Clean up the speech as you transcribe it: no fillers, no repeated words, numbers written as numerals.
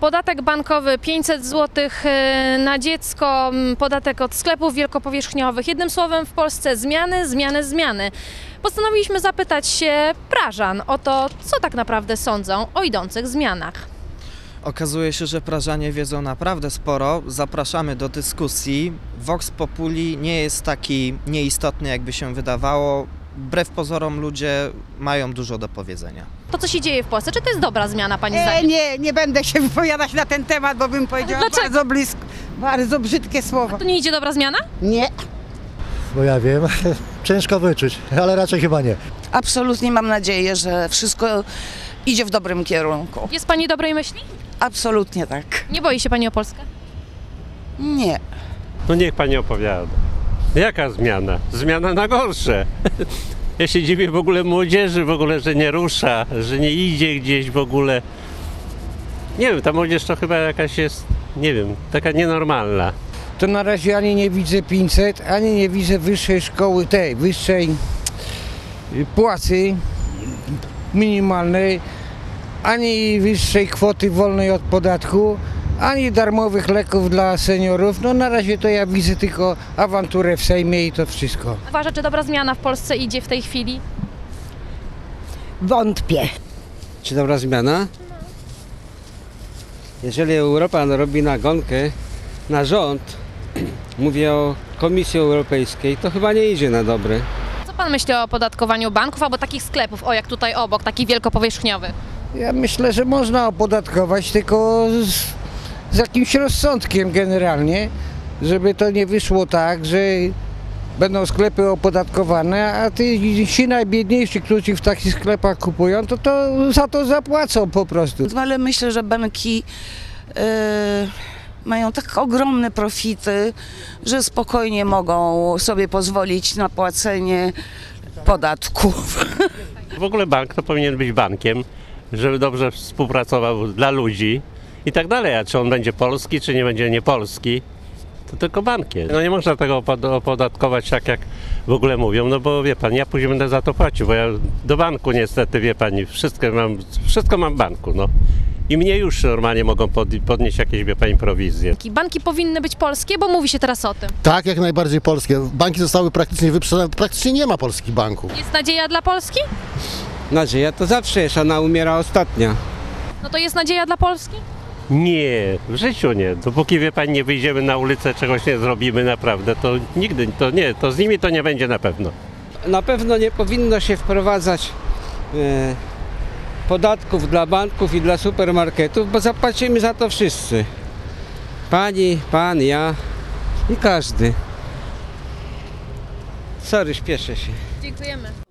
Podatek bankowy 500 zł na dziecko, podatek od sklepów wielkopowierzchniowych. Jednym słowem w Polsce zmiany. Postanowiliśmy zapytać się prażan o to, co tak naprawdę sądzą o idących zmianach. Okazuje się, że prażanie wiedzą naprawdę sporo. Zapraszamy do dyskusji. Vox Populi nie jest taki nieistotny, jakby się wydawało. Wbrew pozorom ludzie mają dużo do powiedzenia. To, co się dzieje w Polsce, czy to jest dobra zmiana, pani zdaniem? Nie będę się wypowiadać na ten temat, bo bym powiedziała bardzo brzydkie słowo. To nie idzie dobra zmiana? Nie. Bo ja wiem, ciężko wyczuć, ale raczej chyba nie. Absolutnie mam nadzieję, że wszystko idzie w dobrym kierunku. Jest pani dobrej myśli? Absolutnie tak. Nie boi się pani o Polskę? Nie. No niech pani opowiada. Jaka zmiana? Zmiana na gorsze. Ja się dziwię w ogóle młodzieży, w ogóle, że nie rusza, że nie idzie gdzieś w ogóle. Nie wiem, ta młodzież to chyba jakaś jest, nie wiem, taka nienormalna. To na razie ani nie widzę 500, ani nie widzę wyższej szkoły, wyższej płacy minimalnej, ani wyższej kwoty wolnej od podatku, ani darmowych leków dla seniorów. No na razie to ja widzę tylko awanturę w Sejmie i to wszystko. Uważa, czy dobra zmiana w Polsce idzie w tej chwili? Wątpię. Czy dobra zmiana? Jeżeli Europa robi nagonkę na rząd, mówię o Komisji Europejskiej, to chyba nie idzie na dobre. Co pan myśli o opodatkowaniu banków albo takich sklepów, o jak tutaj obok, takich wielkopowierzchniowych? Ja myślę, że można opodatkować, tylko z jakimś rozsądkiem generalnie, żeby to nie wyszło tak, że będą sklepy opodatkowane, a ci najbiedniejsi, którzy w takich sklepach kupują, to za to zapłacą po prostu. Ale myślę, że banki mają tak ogromne profity, że spokojnie mogą sobie pozwolić na płacenie podatków. W ogóle bank to powinien być bankiem, żeby dobrze współpracował dla ludzi i tak dalej. A czy on będzie polski, czy nie będzie niepolski, to tylko bankiem. No nie można tego opodatkować tak, jak w ogóle mówią, no bo wie pan, ja później będę za to płacił, bo ja do banku niestety, wie pani, wszystko mam w banku, no. I mnie już normalnie mogą podnieść jakieś, wie pani, prowizje. Banki powinny być polskie, bo mówi się teraz o tym. Tak, jak najbardziej polskie. Banki zostały praktycznie wyprzedane, praktycznie nie ma polskich banków. Jest nadzieja dla Polski? Nadzieja to zawsze jest, ona umiera ostatnia. No to jest nadzieja dla Polski? Nie, w życiu nie. Dopóki, wie pani, nie wyjdziemy na ulicę, czegoś nie zrobimy naprawdę, to nigdy, to z nimi to nie będzie na pewno. Na pewno nie powinno się wprowadzać podatków dla banków i dla supermarketów, bo zapłacimy za to wszyscy. Pani, pan, ja i każdy. Sorry, śpieszę się. Dziękujemy.